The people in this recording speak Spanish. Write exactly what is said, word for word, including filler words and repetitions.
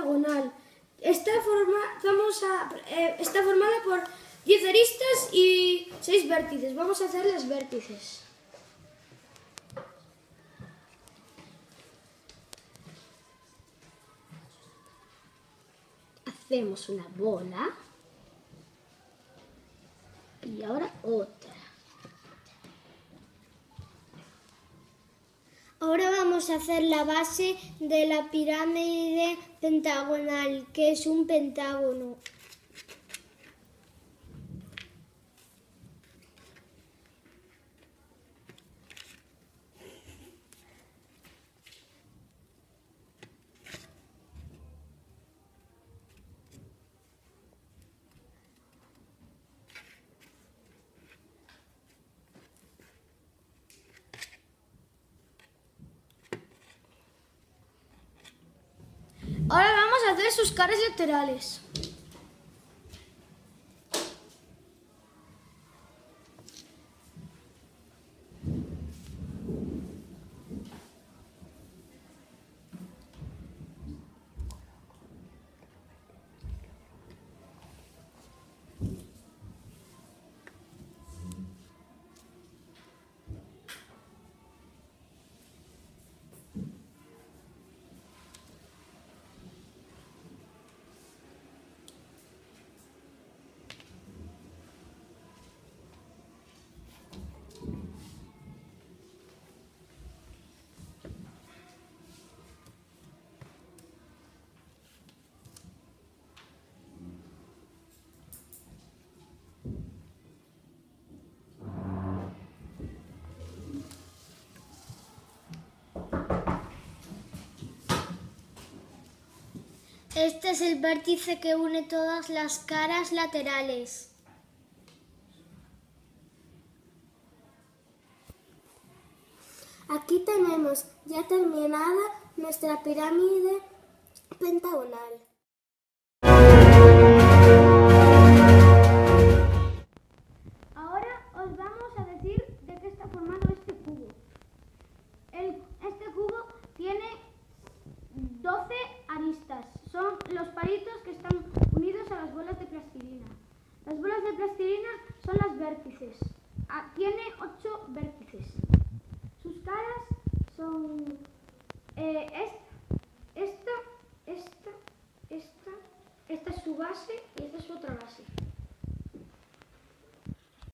pentagonal. Está, forma, vamos a, eh, está formada por diez aristas y seis vértices. Vamos a hacer los vértices. Hacemos una bola y ahora otra. Ahora vamos a hacer la base de la pirámide pentagonal, que es un pentágono. Ahora vamos a hacer sus caras laterales. Este es el vértice que une todas las caras laterales. Aquí tenemos ya terminada nuestra pirámide pentagonal. Ahora os vamos a decir de qué está formado este cubo. El, este cubo tiene doce aristas. Son los palitos que están unidos a las bolas de plastilina. Las bolas de plastilina son las vértices. Ah, tiene ocho vértices. Sus caras son eh, esta, esta, esta, esta, esta es su base y esta es su otra base.